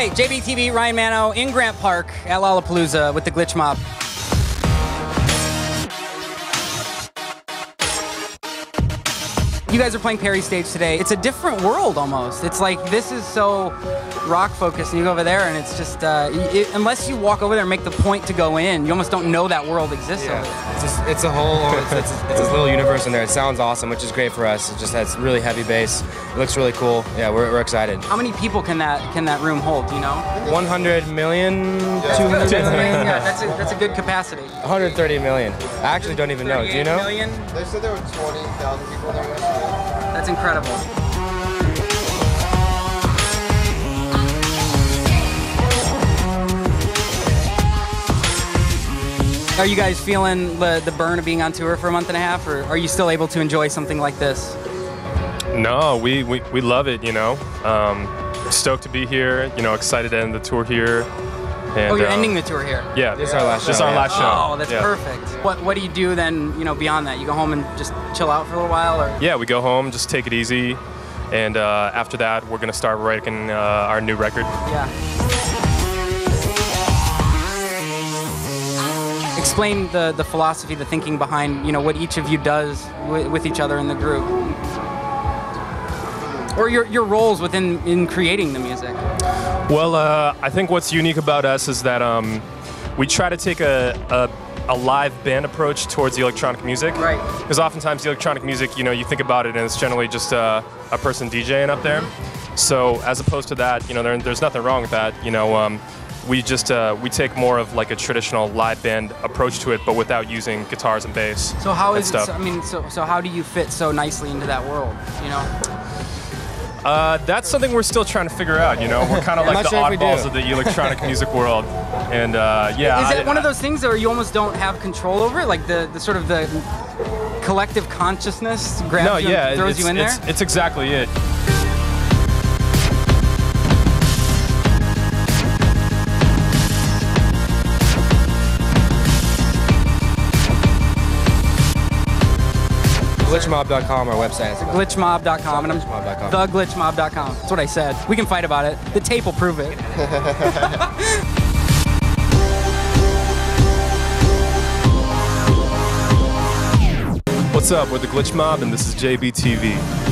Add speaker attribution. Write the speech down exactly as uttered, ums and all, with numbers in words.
Speaker 1: Okay, J B T V, Ryan Mano in Grant Park at Lollapalooza with the Glitch Mob. You guys are playing Perry stage today. It's a different world almost. It's like this is so rock focused, and you go over there, and it's just uh, it, unless you walk over there and make the point to go in, you almost don't know that world exists.
Speaker 2: Yeah.
Speaker 1: Over there.
Speaker 2: It's, just, it's a whole, it's, it's, it's this little universe in there. It sounds awesome, which is great for us. It just has really heavy bass. It looks really cool. Yeah, we're, we're excited.
Speaker 1: How many people can that can that room hold? Do you know?
Speaker 2: one hundred million,
Speaker 1: yeah.
Speaker 2: two hundred million.
Speaker 1: Yeah, that's a, that's a good capacity.
Speaker 2: one hundred thirty million. I actually don't even know. Do you know?
Speaker 1: Million?
Speaker 3: They said there were twenty thousand people there yesterday.
Speaker 1: That's incredible. Are you guys feeling the, the burn of being on tour for a month and a half, or are you still able to enjoy something like this?
Speaker 4: No, we, we, we love it, you know. Um, stoked to be here, you know, excited to end the tour here. And,
Speaker 1: oh, you're
Speaker 4: um,
Speaker 1: ending the tour here?
Speaker 4: Yeah,
Speaker 2: this is our last show.
Speaker 4: This is our
Speaker 2: yeah.
Speaker 4: last show.
Speaker 1: Oh, that's
Speaker 4: yeah.
Speaker 1: perfect. What What do you do then, you know, beyond that? You go home and just chill out for a little while, or?
Speaker 4: Yeah, we go home, just take it easy, and uh, after that, we're gonna start writing uh, our new record.
Speaker 1: Yeah. Explain the the philosophy, the thinking behind, you know, what each of you does with, with each other in the group, or your your roles within in creating the music.
Speaker 4: Well, uh, I think what's unique about us is that um, we try to take a, a, a live band approach towards the electronic music.
Speaker 1: Right.
Speaker 4: Because oftentimes the electronic music, you know, you think about it and it's generally just uh, a person DJing up there. So as opposed to that, you know, there, there's nothing wrong with that. You know, um, we just uh, we take more of like a traditional live band approach to it, but without using guitars and bass.
Speaker 1: So how is
Speaker 4: stuff.
Speaker 1: it? So, I mean, so so how do you fit so nicely into that world? You know.
Speaker 4: Uh, that's something we're still trying to figure out, you know? We're kind of like the
Speaker 2: sure
Speaker 4: oddballs of the electronic music world. And uh, yeah.
Speaker 1: Is it
Speaker 4: I,
Speaker 1: one of those things where you almost don't have control over it? Like the, the sort of the collective consciousness grabs
Speaker 4: no,
Speaker 1: you
Speaker 4: yeah,
Speaker 1: and throws
Speaker 4: it's,
Speaker 1: you in
Speaker 4: it's,
Speaker 1: there?
Speaker 4: it's exactly it.
Speaker 2: glitch mob dot com, our website.
Speaker 1: glitch mob dot com, and I'm
Speaker 2: glitch mob dot com.
Speaker 1: the glitch mob dot com. That's what I said. We can fight about it. The tape will prove it.
Speaker 4: What's up? We're the Glitch Mob, and this is J B T V.